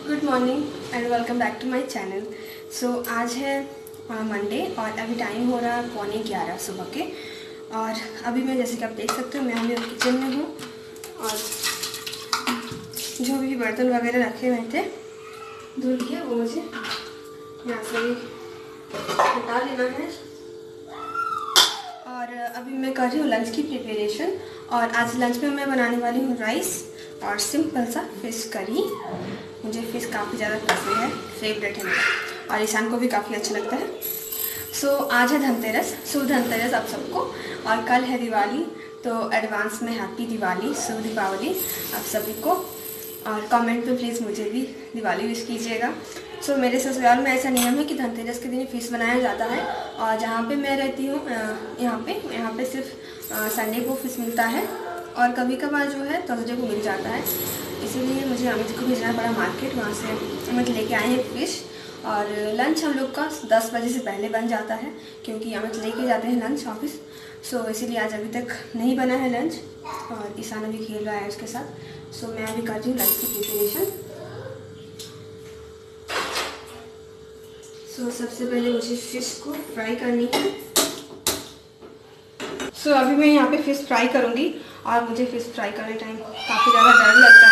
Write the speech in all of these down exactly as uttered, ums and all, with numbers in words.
Good morning and welcome back to my channel. So आज है Monday और अभी टाइम हो रहा है पौने ग्यारह सुबह के। और अभी मैं जैसे कि आप देख सकते हो मैं अभी किचन में हूँ और जो भी बर्तन वगैरह रखे हुए थे धुल लिए वो मुझे यहाँ से हटा लेना है। और अभी मैं कर रही हूँ लंच की प्रिपरेशन और आज लंच में मैं बनाने वाली हूँ राइस और सिंपल सा फिश करी। मुझे फ़िश काफ़ी ज़्यादा पसंद है, फेवरेट है मेरा और ईशान को भी काफ़ी अच्छा लगता है। सो so, आज है धनतेरस, शुभ धनतेरस आप सबको। और कल है दिवाली, तो एडवांस में हैप्पी दिवाली, शुभ दीपावली आप सभी को। और कमेंट में प्लीज़ मुझे भी दिवाली विश कीजिएगा। सो so, मेरे ससुराल में ऐसा नियम है कि धनतेरस के दिन फ़िश बनाया जाता है और जहाँ पे मैं रहती हूँ यहाँ पे यहाँ पे सिर्फ संडे को फ़िश मिलता है और कभी कभार जो है थर्सडे को मिल जाता है। इसीलिए मुझे अमित को भेजना पड़ा मार्केट, वहाँ से अमित लेके आए हैं फ़िश। और लंच हम लोग का दस बजे से पहले बन जाता है क्योंकि अमित लेके जाते हैं लंच ऑफिस। सो इसीलिए आज अभी तक नहीं बना है लंच और ईशान अभी खेल रहा है उसके साथ। सो मैं अभी कर रही हूँ लंच की प्रिपरेशन। सो सबसे पहले मुझे फ़िश को फ्राई करनी है। सो अभी मैं यहाँ पे फ़िश फ्राई करूँगी और मुझे फ़िश फ्राई करने टाइम काफ़ी ज़्यादा डर लगता है।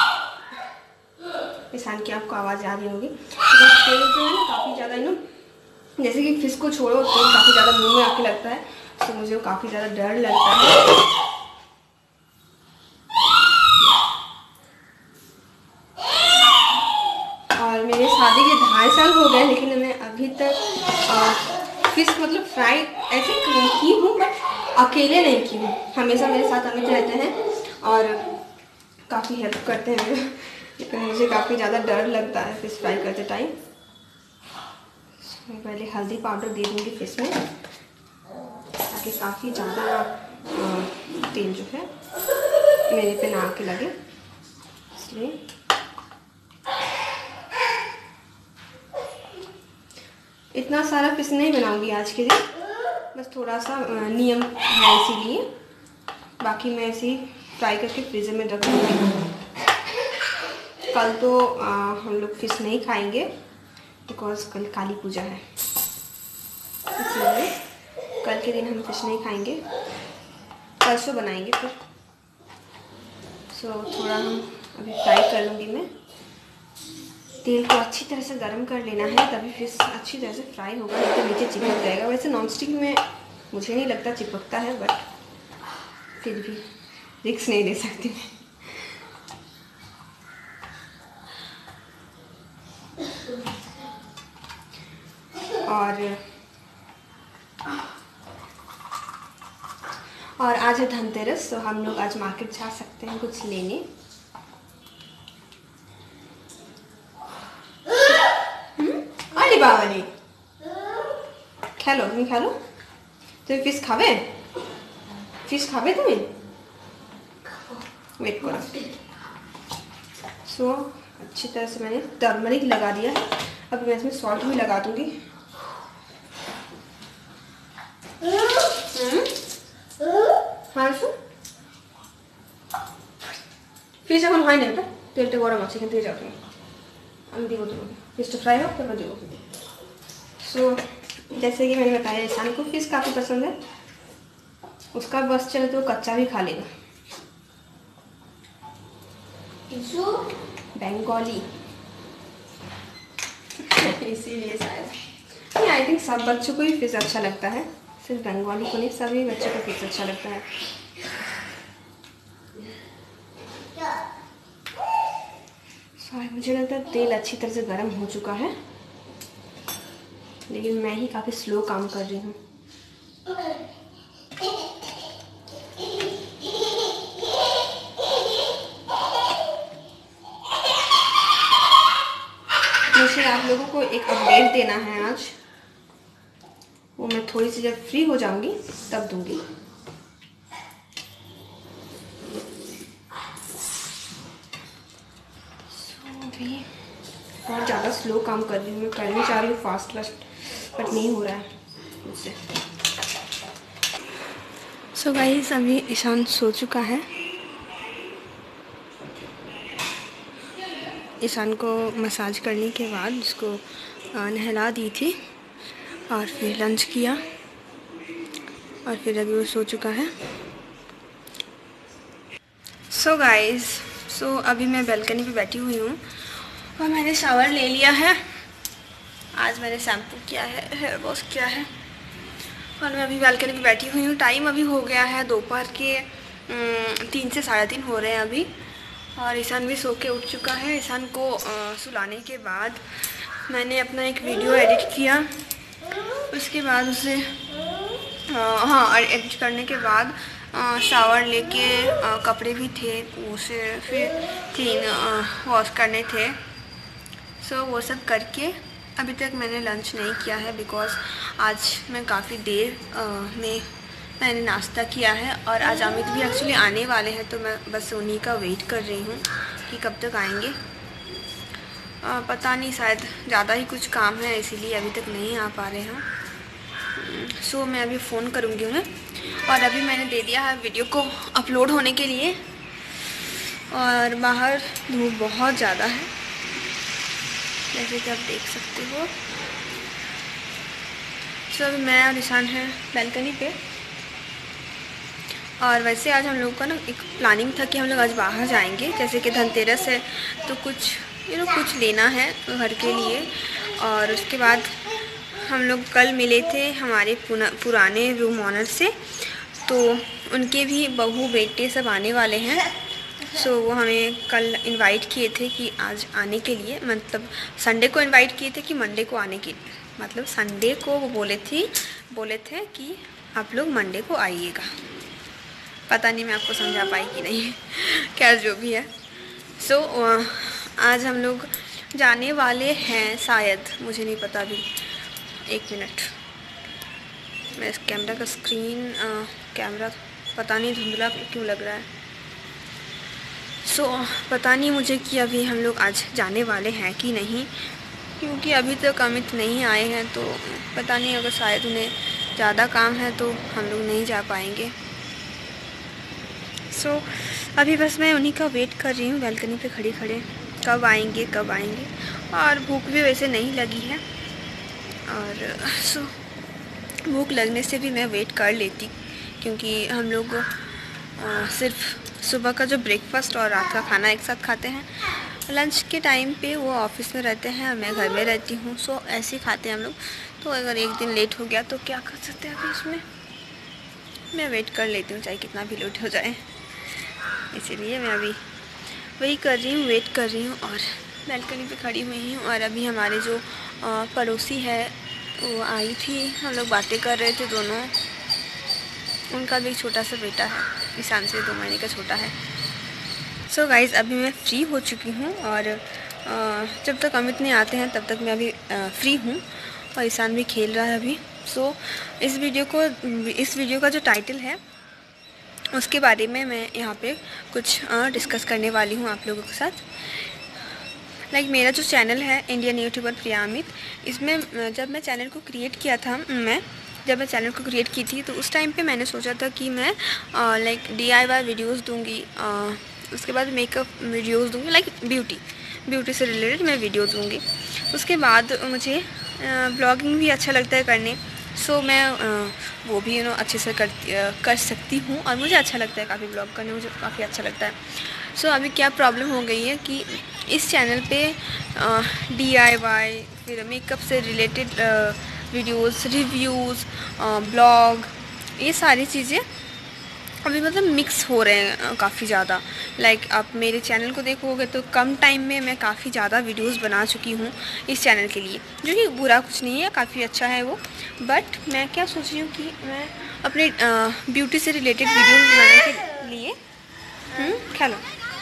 ईशान की आपको आवाज़ आ रही होगी। तो तेल जो है ना काफ़ी ज़्यादा यू नो जैसे कि फ़िश को छोड़ो तेल काफ़ी ज़्यादा मुंह में आके लगता है, तो मुझे वो काफ़ी ज़्यादा डर लगता है। और मेरे शादी के ढाई साल हो गए लेकिन मैं अभी तक फ़िश मतलब फ्राई ऐसे की हूँ बट अकेले नहीं की हूँ। हमेशा मेरे साथ अमित रहते हैं और काफ़ी हेल्प करते हैं मेरे, लेकिन मुझे काफ़ी ज़्यादा डर लगता है फ़िश फ्राई करते टाइम। मैं पहले हल्दी पाउडर दे दूँगी फ़िश में ताकि काफ़ी ज़्यादा तेल जो है मेरे पे ना आके लगे, इसलिए इतना सारा फ़िश नहीं बनाऊंगी आज के दिन, बस थोड़ा सा नियम है इसीलिए। बाकी मैं ऐसे ही फ्राई करके फ्रीज़र में रख दूँगी। कल तो आ, हम लोग फ़िश नहीं खाएंगे बिकॉज़ कल काली पूजा है, इसलिए कल के दिन हम फ़िश नहीं खाएंगे, परसों बनाएंगे फिर। सो so, थोड़ा हम अभी फ्राई कर लूँगी मैं। तेल को अच्छी तरह से गर्म कर लेना है तभी फ़िश अच्छी तरह से फ्राई होगा, नहीं तो नीचे चिपक जाएगा। वैसे नॉन स्टिक में मुझे नहीं लगता चिपकता है, बट फिर भी रिस्क नहीं ले सकती मैं। और और आज है धनतेरस, तो हम लोग आज मार्केट जा सकते हैं कुछ लेने। अरे बाबा खेलो तुम खेलो, तुम फिश खावे फिश खावे तुम्हें वेट करो। सो अच्छी तरह से मैंने टर्मरिक लगा दिया, अब मैं इसमें सॉल्ट भी लगा दूंगी। हाँ सो फिश এখন হয় না, এটা তেলটা গরম আছে, এখান থেকে যাও তুমি, আমি দিব তোমাকে फिश फ्राई हो तो मैं देव। सो जैसे कि मैंने बताया ईशान को फिश काफ़ी पसंद है, उसका बस चले तो कच्चा भी खा लेगा। बंगाली इसीलिए शायद आई थिंक सब बच्चों को ही फिश अच्छा लगता है, सिर्फ बंगाली को नहीं, सभी बच्चों को फिश अच्छा लगता है। सॉरी मुझे लगता है तेल अच्छी तरह से गर्म हो चुका है, लेकिन मैं ही काफ़ी स्लो काम कर रही हूँ। मुझे आप लोगों को एक अपडेट देना है आज, वो मैं थोड़ी सी जब फ्री हो जाऊंगी तब दूंगी। बहुत ज़्यादा स्लो काम कर रही हूँ मैं, करनी चाह रही हूँ फास्ट फास्ट बट नहीं हो रहा है मुझसे। सो गाइस अभी ईशान सो चुका है ईशान को मसाज करने के बाद उसको नहला दी थी और फिर लंच किया और फिर अभी वो सो चुका है। सो गाइस, सो अभी मैं बालकनी पे बैठी हुई हूँ और मैंने शावर ले लिया है। आज मैंने शैम्पू किया है, हेयर वॉश किया है और मैं अभी बालकनी पे बैठी हुई हूँ। टाइम अभी हो गया है दोपहर के तीन से साढ़े तीन हो रहे हैं अभी और ईशान भी सो के उठ चुका है। ईशान को आ, सुलाने के बाद मैंने अपना एक वीडियो एडिट किया। उसके बाद उसे आ, हाँ एडिट करने के बाद आ, शावर लेके आ, कपड़े भी थे उसे फिर क्लीन वॉश करने थे। सो वो सब करके अभी तक मैंने लंच नहीं किया है बिकॉज़ आज मैं काफ़ी देर आ, में मैंने नाश्ता किया है और आज अमित भी एक्चुअली आने वाले हैं तो मैं बस उन्हीं का वेट कर रही हूँ कि कब तक आएंगे। आ, पता नहीं, शायद ज़्यादा ही कुछ काम है इसीलिए अभी तक नहीं आ पा रहे हैं। सो मैं अभी फ़ोन करूँगी उन्हें और अभी मैंने दे दिया है वीडियो को अपलोड होने के लिए और बाहर धूप बहुत ज़्यादा है जैसे कि आप देख सकते हो। सो अभी मैं और ईशान हैं बालकनी पे और वैसे आज हम लोग का ना एक प्लानिंग था कि हम लोग आज बाहर जाएंगे, जैसे कि धनतेरस है तो कुछ यू नो कुछ लेना है घर के लिए। और उसके बाद हम लोग कल मिले थे हमारे पुराने रूम ऑनर से, तो उनके भी बहू बेटे सब आने वाले हैं। सो वो हमें कल इनवाइट किए थे कि आज आने के लिए, मतलब संडे को इनवाइट किए थे कि मंडे को आने के लिए, मतलब संडे को वो बोले थे बोले थे कि आप लोग मंडे को आइएगा। पता नहीं मैं आपको समझा पाई कि नहीं क्या जो भी है। सो so, आज हम लोग जाने वाले हैं शायद, मुझे नहीं पता अभी। एक मिनट, मैं इस कैमरा का स्क्रीन आ, कैमरा पता नहीं धुंधला क्यों लग रहा है। सो so, पता नहीं मुझे कि अभी हम लोग आज जाने वाले हैं कि नहीं, क्योंकि अभी तक अमित नहीं आए हैं तो पता नहीं, अगर शायद उन्हें ज़्यादा काम है तो हम लोग नहीं जा पाएंगे। सो so, अभी बस मैं उन्हीं का वेट कर रही हूँ बालकनी पे खड़े खड़े, कब आएंगे कब आएंगे। और भूख भी वैसे नहीं लगी है और सो so, भूख लगने से भी मैं वेट कर लेती, क्योंकि हम लोग आ, सिर्फ सुबह का जो ब्रेकफास्ट और रात का खाना एक साथ खाते हैं। लंच के टाइम पे वो ऑफिस में रहते हैं, मैं घर में रहती हूँ। सो so, ऐसे ही खाते हैं हम लोग। तो अगर एक दिन लेट हो गया तो क्या कर सकते हैं अभी इसमें, मैं वेट कर लेती हूँ चाहे कितना भी लेट हो जाए। इसीलिए मैं अभी वही कर रही हूँ, वेट कर रही हूँ और बालकनी पे खड़ी हुई हूँ। और अभी हमारे जो पड़ोसी है वो आई थी, हम लोग बातें कर रहे थे दोनों। उनका भी छोटा सा बेटा है, ईशान से दो महीने का छोटा है। सो so गाइज़, अभी मैं फ़्री हो चुकी हूँ और जब तक अमित नहीं आते हैं तब तक मैं अभी फ्री हूँ और ईशान भी खेल रहा है अभी। सो so, इस वीडियो को इस वीडियो का जो टाइटल है उसके बारे में मैं यहाँ पे कुछ डिस्कस करने वाली हूँ आप लोगों के साथ। लाइक like, मेरा जो चैनल है इंडियन यूट्यूबर प्रियामित, इसमें जब मैं चैनल को क्रिएट किया था मैं जब मैं चैनल को क्रिएट की थी तो उस टाइम पे मैंने सोचा था कि मैं like D I Y videos दूँगी, उसके बाद मेकअप वीडियोज़ दूँगी, लाइक ब्यूटी ब्यूटी से रिलेटेड मैं वीडियो दूँगी। उसके बाद मुझे ब्लॉगिंग भी अच्छा लगता है करने, सो मैं आ, वो भी यू नो अच्छे से कर कर सकती हूँ और मुझे अच्छा लगता है काफ़ी ब्लॉग करने, मुझे काफ़ी अच्छा लगता है। सो so, अभी क्या प्रॉब्लम हो गई है कि इस चैनल पे डी आई वाई फिर मेकअप से रिलेटेड वीडियोस, रिव्यूज़, ब्लॉग, ये सारी चीज़ें अभी मतलब मिक्स हो रहे हैं काफ़ी ज़्यादा। लाइक like, आप मेरे चैनल को देखोगे तो कम टाइम में मैं काफ़ी ज़्यादा वीडियोस बना चुकी हूँ इस चैनल के लिए, जो कि बुरा कुछ नहीं है, काफ़ी अच्छा है वो। बट मैं क्या सोच रही हूँ कि मैं अपने ब्यूटी से रिलेटेड वीडियोस बनाने के लिए खेलो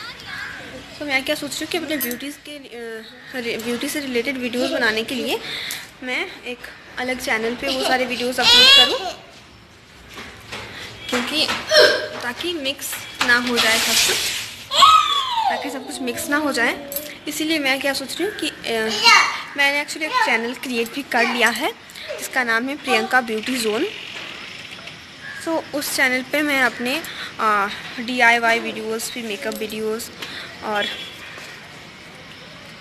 तो मैं क्या सोच रही हूँ कि अपने ब्यूटीज़ के ब्यूटी से रिलेटेड वीडियोस बनाने के लिए मैं एक अलग चैनल पे वो सारे वीडियोस अपलोड करूँ, क्योंकि ताकि मिक्स ना हो जाए सब कुछ, ताकि सब कुछ मिक्स ना हो जाए। इसीलिए मैं क्या सोच रही हूँ कि ए, मैंने एक्चुअली एक चैनल क्रिएट भी कर लिया है जिसका नाम है प्रियंका ब्यूटी जोन। सो उस चैनल पे मैं अपने डी आई वाई वीडियोज़, फिर मेकअप वीडियोज़ और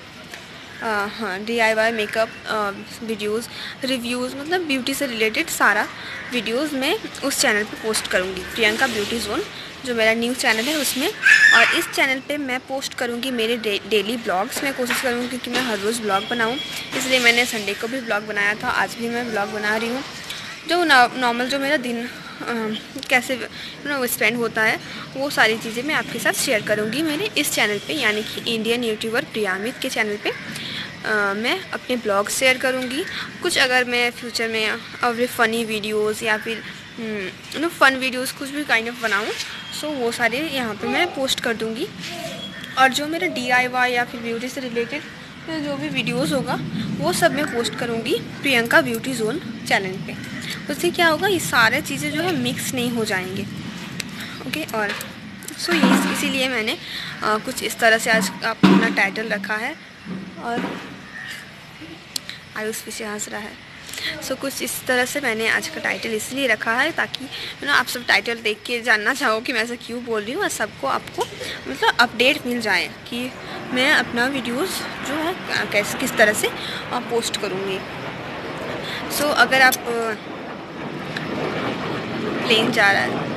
आ, हाँ, D I Y makeup videos, reviews, मतलब ब्यूटी से रिलेटेड सारा वीडियोज़ मैं उस चैनल पे पोस्ट करूँगी, प्रियंका ब्यूटी जोन, जो मेरा न्यू चैनल है उसमें। और इस चैनल पे मैं पोस्ट करूँगी मेरे डे, डेली ब्लॉग्स। मैं कोशिश करूँगी कि मैं हर रोज़ ब्लॉग बनाऊँ, इसलिए मैंने संडे को भी ब्लॉग बनाया था, आज भी मैं ब्लॉग बना रही हूँ। जो नॉर्मल जो मेरा दिन आ, कैसे नो स्पेंड होता है, वो सारी चीज़ें मैं आपके साथ शेयर करूँगी मेरे इस चैनल पे, यानी कि इंडियन यूट्यूबर प्रियामित के चैनल पे। आ, मैं अपने ब्लॉग शेयर करूँगी। कुछ अगर मैं फ्यूचर में और फ़नी वीडियोस या फिर नो फ़न वीडियोस कुछ भी काइंड ऑफ बनाऊँ, सो वो सारे यहाँ पे मैं पोस्ट कर दूँगी। और जो मेरा डी आई वाई या फिर ब्यूटी से रिलेटेड जो भी वीडियोस होगा, वो सब मैं पोस्ट करूँगी प्रियंका ब्यूटी जोन चैनल पे। उससे क्या होगा, ये सारे चीज़ें जो है मिक्स नहीं हो जाएंगे। ओके, और सो ये इसीलिए मैंने आ, कुछ इस तरह से आज अपना टाइटल रखा है। और आयुष पीछे हंस रहा है। सो so, कुछ इस तरह से मैंने आज का टाइटल इसलिए रखा है ताकि यू नो आप सब टाइटल देख के जानना चाहो कि मैं ऐसा क्यों बोल रही हूँ, और सबको आपको मतलब अपडेट मिल जाए कि मैं अपना वीडियोस जो है कैसे किस तरह से पोस्ट करूँगी। सो so, अगर आप प्लेन जा रहा है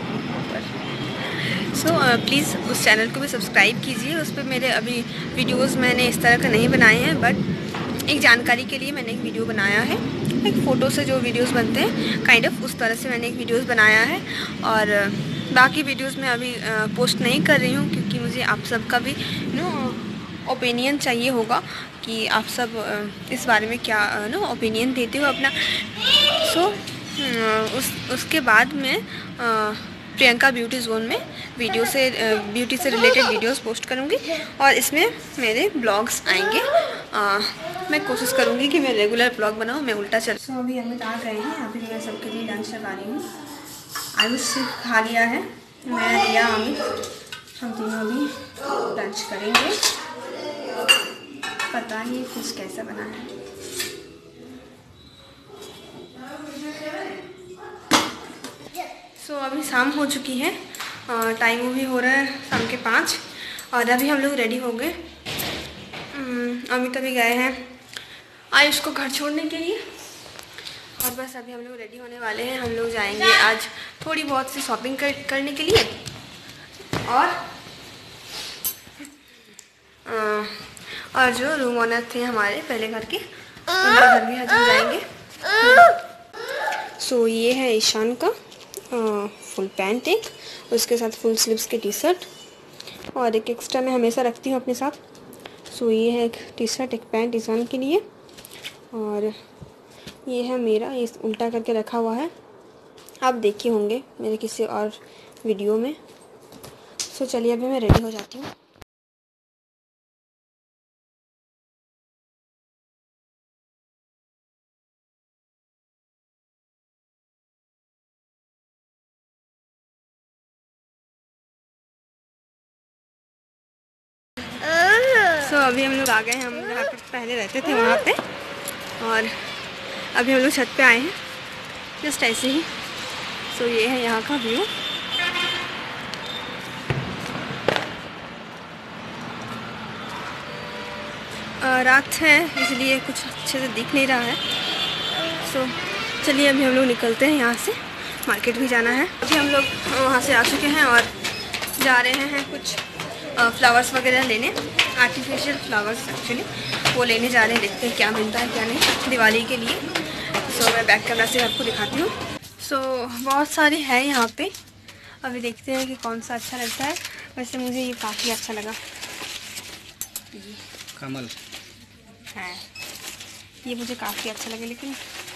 सो so, प्लीज़ uh, उस चैनल को भी सब्सक्राइब कीजिए। उस पर मेरे अभी वीडियोस मैंने इस तरह का नहीं बनाए हैं, बट एक जानकारी के लिए मैंने एक वीडियो बनाया है, एक फ़ोटो से जो वीडियोस बनते हैं काइंड ऑफ उस तरह से मैंने एक वीडियोस बनाया है। और uh, बाकी वीडियोस मैं अभी पोस्ट uh, नहीं कर रही हूँ, क्योंकि मुझे आप सबका भी नो ओपिनियन चाहिए होगा कि आप सब uh, इस बारे में क्या नो uh, ओपिनियन देते हो अपना। सो so, uh, उस उसके बाद में uh, प्रियंका ब्यूटी जोन में वीडियो से ब्यूटी से रिलेटेड वीडियोस पोस्ट करूँगी, और इसमें मेरे ब्लॉग्स आएंगे। आ, मैं कोशिश करूँगी कि मैं रेगुलर ब्लॉग बनाऊँ, मैं उल्टा चल। सो so, अभी अमित आ गए हैं, अभी मैं सबके लिए लंच लगा रही हूँ। आयुष सिर्फ खा लिया है, मैं रिया अमित हम तीनों अभी लंच करेंगे। पता नहीं फिश कैसा बना है। सो so, अभी शाम हो चुकी है, टाइम भी हो रहा है शाम के पाँच, और अभी हम लोग रेडी हो गए। अमित अभी गए हैं आयुष को घर छोड़ने के लिए, और बस अभी हम लोग रेडी होने वाले हैं। हम लोग जाएंगे आज थोड़ी बहुत सी शॉपिंग कर, करने के लिए, और आ, और जो रूम ओनर थे हमारे पहले घर के, उनके घर भी हम जाएंगे। सो so, ये है ईशान का आ, फुल पैंट, एक उसके साथ फुल स्लीव्स के टी शर्ट, और एक एक्स्ट्रा मैं हमेशा रखती हूँ अपने साथ। सो so, ये है एक टी शर्ट एक पैंट ईशान के लिए, और ये है मेरा, ये उल्टा करके रखा हुआ है, आप देखे होंगे मेरे किसी और वीडियो में। सो so, चलिए अभी मैं रेडी हो जाती हूँ। सो so, अभी हम लोग आ गए हैं, हम जहाँ पर पहले रहते थे वहाँ पे, और अभी हम लोग छत पे आए हैं जस्ट ऐसे ही। सो so, ये है यहाँ का व्यू। रात है इसलिए कुछ अच्छे से दिख नहीं रहा है। सो so, चलिए अभी हम लोग निकलते हैं यहाँ से, मार्केट भी जाना है। अभी हम लोग वहाँ से आ चुके हैं और जा रहे हैं कुछ फ्लावर्स वगैरह लेने, आर्टिफिशियल फ्लावर्स एक्चुअली वो लेने जा रहे हैं। देखते हैं क्या मिलता है क्या नहीं दिवाली के लिए। सो so, मैं बैक कैमरा से आपको दिखाती हूँ। सो so, बहुत सारे हैं यहाँ पे, अभी देखते हैं कि कौन सा अच्छा लगता है। वैसे मुझे ये काफ़ी अच्छा लगा, ये कमल है, ये मुझे काफ़ी अच्छा लगा। लेकिन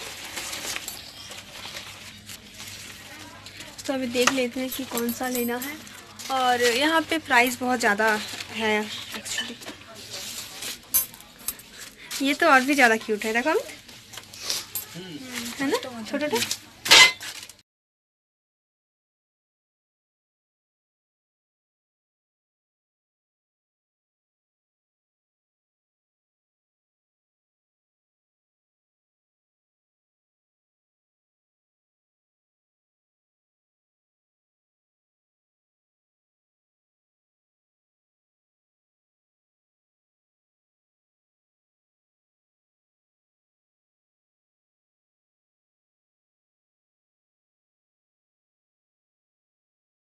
तो अभी देख लेते हैं कि कौन सा लेना है। और यहाँ पे प्राइस बहुत ज़्यादा है एक्चुअली। ये तो और भी ज़्यादा क्यूट है, देखो है ना, छोटा छोटा।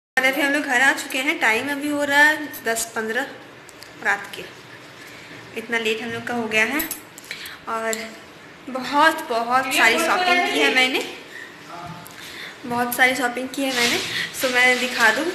और अभी हम लोग घर आ चुके हैं। टाइम अभी हो रहा है दस पंद्रह रात के। इतना लेट हम लोग का हो गया है और बहुत बहुत सारी शॉपिंग की है मैंने, बहुत सारी शॉपिंग की है मैंने। सो मैं दिखा दूँ,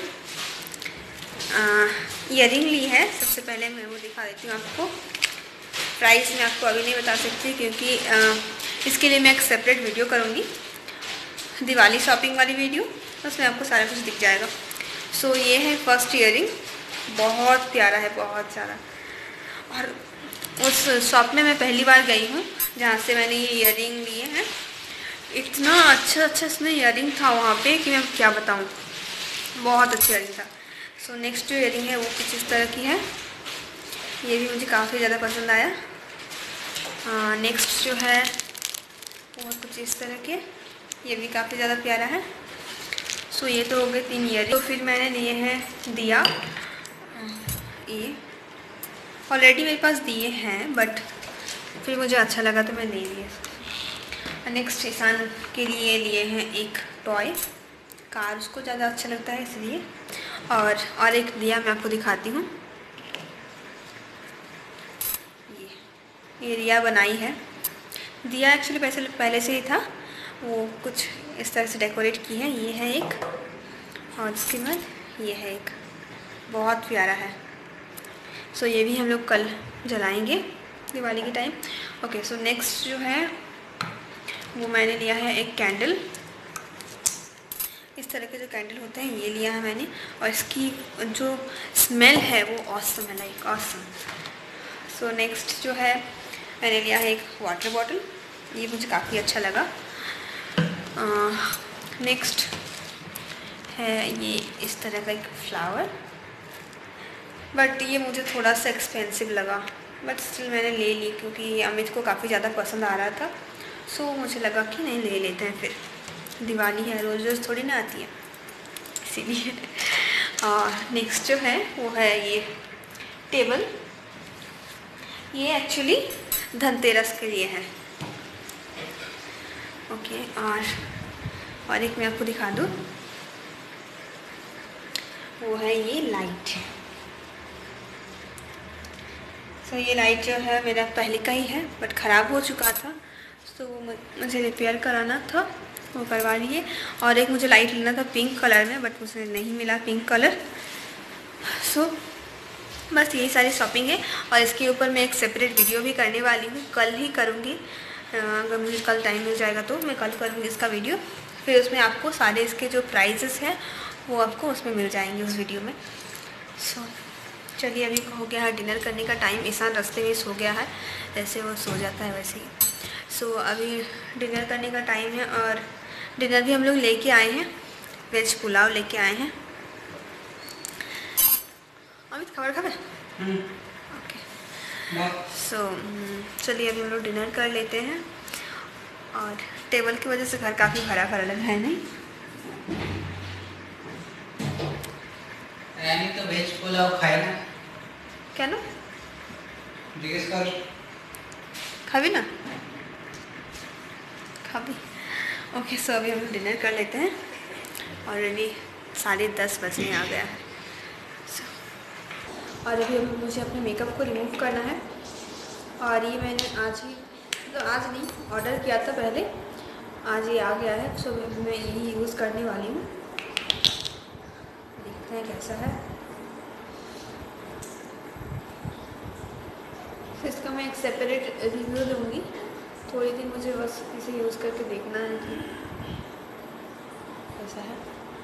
ईयरिंग ली है। सबसे पहले मैं वो दिखा देती हूँ आपको। प्राइस मैं आपको अभी नहीं बता सकती क्योंकि आ, इसके लिए मैं एक सेपरेट वीडियो करूँगी, दिवाली शॉपिंग वाली वीडियो, उसमें आपको सारा कुछ दिख जाएगा। सो so, ये है फर्स्ट ईयरिंग, बहुत प्यारा है, बहुत ज़्यादा। और उस शॉप में मैं पहली बार गई हूँ जहाँ से मैंने ये ईयरिंग लिए हैं। इतना अच्छा अच्छा इसमें ईयरिंग था वहाँ पे कि मैं क्या बताऊँ, बहुत अच्छा ईयरिंग था। सो so, नेक्स्ट जो ईयरिंग है वो कुछ इस तरह की है, ये भी मुझे काफ़ी ज़्यादा पसंद आया। नेक्स्ट जो है वो कुछ इस तरह के, ये भी काफ़ी ज़्यादा प्यारा है। सो so, ये तो हो गए तीन ईयरिंग। तो फिर मैंने लिए हैं दिया, ये ऑलरेडी मेरे पास दिए हैं बट फिर मुझे अच्छा लगा तो मैं ले लिए। नेक्स्ट ईशान के लिए लिए हैं एक टॉय कार, उसको ज़्यादा अच्छा लगता है इसलिए। और और एक दिया मैं आपको दिखाती हूँ, ये ये दिया बनाई है। दिया एक्चुअली पैसे पहले से ही था, वो कुछ इस तरह से डेकोरेट की है। ये है एक, और इसके बाद ये है एक, बहुत प्यारा है। सो so, ये भी हम लोग कल जलाएंगे दिवाली के टाइम। ओके, सो नेक्स्ट जो है वो मैंने लिया है एक कैंडल। इस तरह के जो कैंडल होते हैं ये लिया है मैंने, और इसकी जो स्मेल है वो ऑसम है, लाइक ऑसम। सो नेक्स्ट जो है मैंने लिया है एक वाटर बॉटल, ये मुझे काफ़ी अच्छा लगा। नेक्स्ट uh, है ये इस तरह का एक फ्लावर, बट ये मुझे थोड़ा सा एक्सपेंसिव लगा, बट स्टिल मैंने ले ली क्योंकि अमित को काफ़ी ज़्यादा पसंद आ रहा था। सो so, मुझे लगा कि नहीं ले लेते हैं, फिर दिवाली है, रोज़ रोज़ थोड़ी ना आती है, इसीलिए। और नेक्स्ट जो है वो है ये टेबल, ये एक्चुअली धनतेरस के लिए है। ओके, और और एक मैं आपको दिखा दूँ, वो है ये लाइट। सो so, ये लाइट जो है मेरा पहले का ही है बट ख़राब हो चुका था, तो वो मुझे रिपेयर कराना था, वो करवा लिए। और एक मुझे लाइट लेना था पिंक कलर में, बट मुझे नहीं मिला पिंक कलर। सो so, बस यही सारी शॉपिंग है, और इसके ऊपर मैं एक सेपरेट वीडियो भी करने वाली हूँ, कल ही करूँगी। अगर मुझे कल टाइम मिल जाएगा तो मैं कल करूँगी इसका वीडियो। फिर उसमें आपको सारे इसके जो प्राइजेस हैं वो आपको उसमें मिल जाएंगे उस वीडियो में। सो so, चलिए, अभी हो गया है डिनर करने का टाइम। ईशान रास्ते में सो गया है, जैसे वो सो जाता है वैसे ही। सो so, अभी डिनर करने का टाइम है, और डिनर भी हम लोग लेके आए हैं, वेज पुलाव लेके आए हैं। अमित खबर खबर ओके। सो चलिए अभी हम लोग डिनर कर लेते हैं। और टेबल की वजह से घर काफ़ी भरा भरा लगा है, नहीं? तो वेज पुलाव खाए ना, क्या ना जिज्ञेस कर खावी ना खावी। ओके, सो अभी हम लोग डिनर कर लेते हैं। ऑलरेडी साढ़े दस बजने आ गया है। so, और अभी अभी मुझे अपने मेकअप को रिमूव करना है, और ये मैंने आज ही, तो आज नहीं, ऑर्डर किया था पहले, आज ये आ गया है। सो मैं यही यूज़ करने वाली हूँ, देखते हैं कैसा है। तो इसका मैं एक सेपरेट रिव्यू दूँगी, थोड़ी दिन मुझे बस इसे यूज़ करके देखना है कि कैसा है।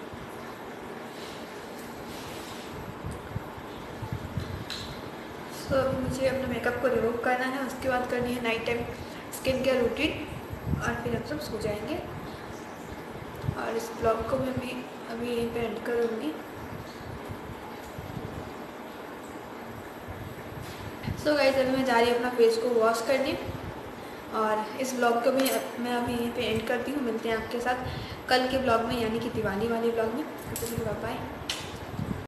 तो अभी मुझे अपने मेकअप को रिमूव करना है, उसके बाद करनी है night time skin care routine, और फिर हम सब सो जाएंगे। और इस ब्लॉग को मैं भी अभी यहीं पे एंड करूँगी। सो गाइस, अभी मैं जा रही हूँ अपना फेस को वॉश करने, और इस ब्लॉग को भी मैं अभी यहीं पे एंड करती हूँ। मिलते हैं आपके साथ कल के ब्लॉग में, यानी कि दिवाली वाले ब्लॉग में। तो बाय बाय।